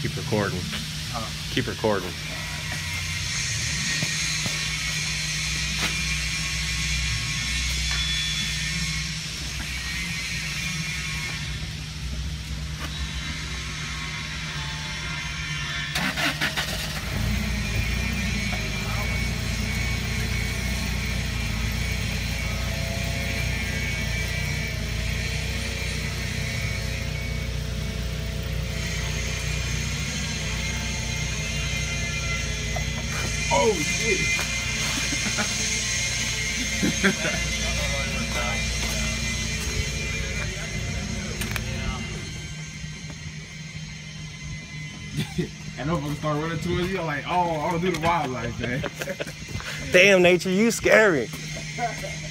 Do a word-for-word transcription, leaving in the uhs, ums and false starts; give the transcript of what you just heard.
Keep recording. Uh, Keep recording. Oh shit! And I'm gonna start running towards you. I'm like, oh, I don't do the wildlife, man. Damn, Nature, you scary.